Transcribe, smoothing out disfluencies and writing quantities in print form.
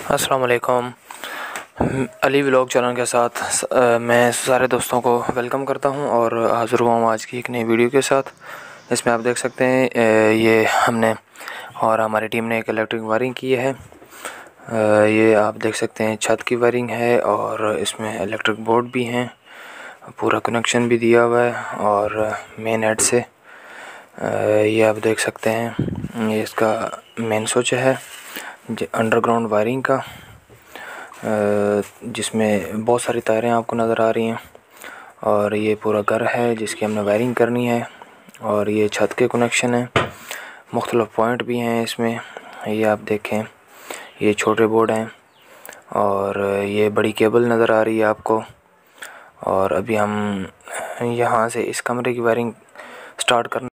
अस्सलाम वालेकुम। Ali vlog channel के साथ मैं सारे दोस्तों को वेलकम करता हूं और हाज़िर हुआ हूं आज की एक नई वीडियो के साथ। इसमें आप देख सकते हैं ये हमने और हमारी टीम ने एक इलेक्ट्रिक वायरिंग की है। ये आप देख सकते हैं छत की वायरिंग है और इसमें इलेक्ट्रिक बोर्ड भी हैं, पूरा कनेक्शन भी दिया हुआ है और मेन हेड से ये आप देख सकते हैं ये इसका मेन स्विच है अंडरग्राउंड वायरिंग का, जिसमें बहुत सारी तारें आपको नज़र आ रही हैं और ये पूरा घर है जिसकी हमने वायरिंग करनी है। और ये छत के कनेक्शन है, मुख्तलिफ पॉइंट भी हैं इसमें। ये आप देखें, ये छोटे बोर्ड हैं और ये बड़ी केबल नज़र आ रही है आपको। और अभी हम यहाँ से इस कमरे की वायरिंग स्टार्ट करना